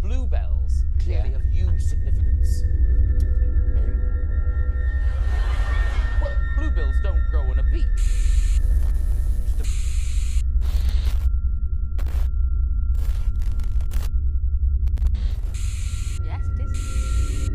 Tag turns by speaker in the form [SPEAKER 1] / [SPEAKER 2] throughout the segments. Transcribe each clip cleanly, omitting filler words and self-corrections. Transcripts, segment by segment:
[SPEAKER 1] bluebells clearly of huge significance.
[SPEAKER 2] Maybe.
[SPEAKER 1] Well, bluebells don't grow on a beach.
[SPEAKER 3] Yes, it is.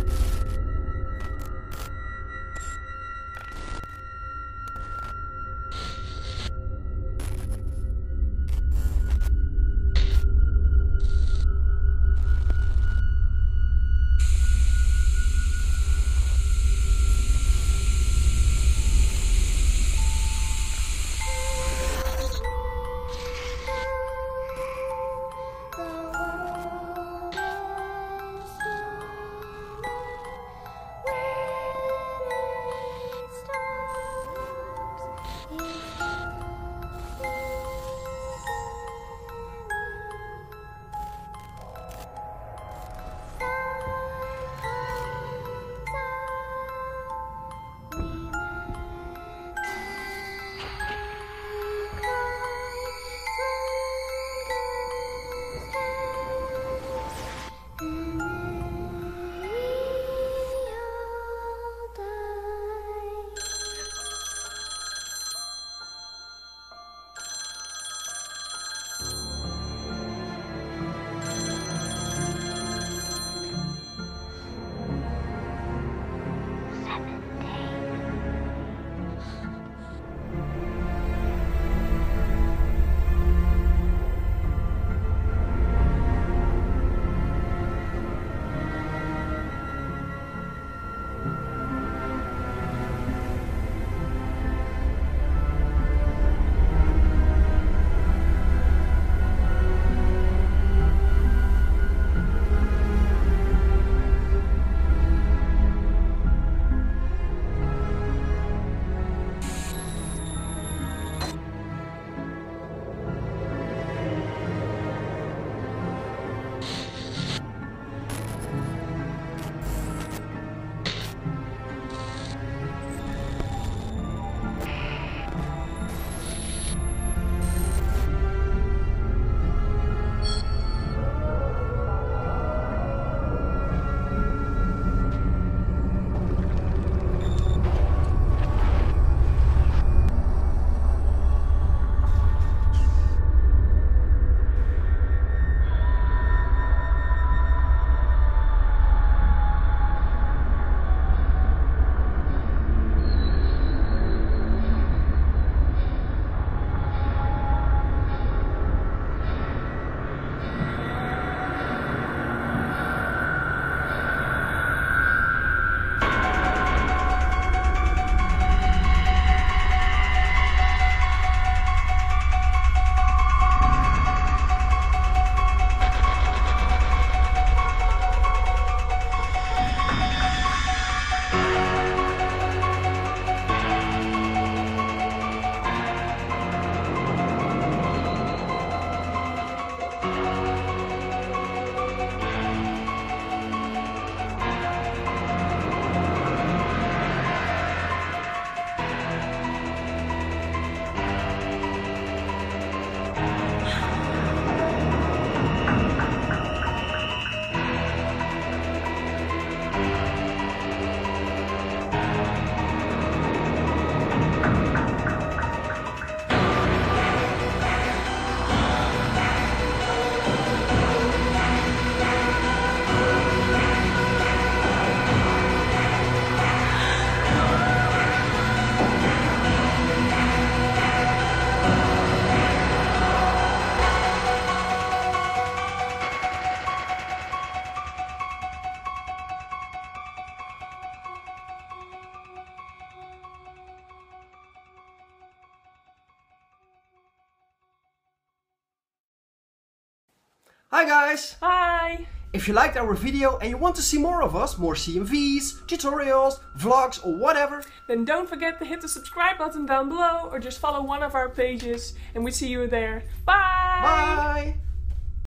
[SPEAKER 2] Hi guys!
[SPEAKER 4] Hi!
[SPEAKER 2] If you liked our video and you want to see more of us, more CMVs, tutorials, vlogs or whatever,
[SPEAKER 4] then don't forget to hit the subscribe button down below or just follow one of our pages and we see you there. Bye!
[SPEAKER 2] bye!